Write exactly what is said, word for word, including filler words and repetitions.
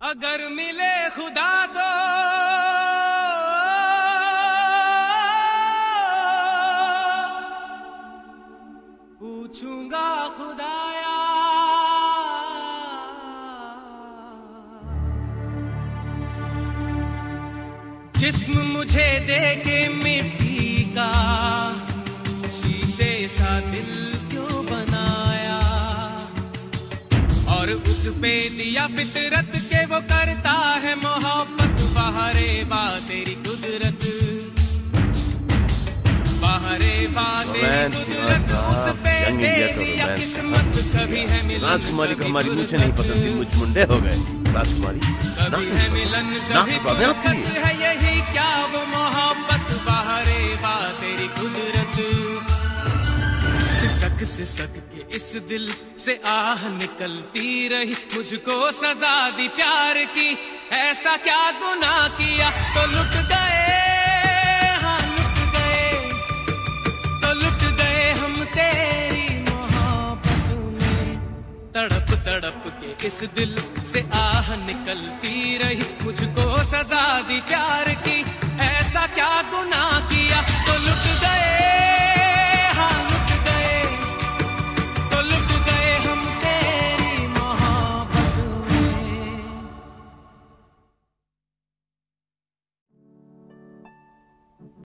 अगर मिले खुदा तो पूछूंगा खुदाया जिस्म मुझे दे के मिट्टी का शीशे सा दिल क्यों बनाया और उस पे दिया फितरत के वो करता है मोहब्बत बहारे बा तेरी कुदरत बहारे बा तेरी कुदरत उस पे दे दिया किस्मत कभी है मिलन राजकुमारी को हमारी मुझे नहीं पसंद थी मुझ मुंडे हो गए राजकुमारी कभी है मिलन कभी फुर्सत है यही क्या वो मोहब्बत बहारे बा तेरी कुदरत सिसक सिसक के इस दिल से आह निकलती रही मुझको सजा दी प्यार की ऐसा क्या गुनाह किया तो लुट गए हाँ लुट गए तो लुट गए हम तेरी मोहब्बत में तड़प तड़प के इस दिल से आह निकलती रही मुझको सजा दी प्यार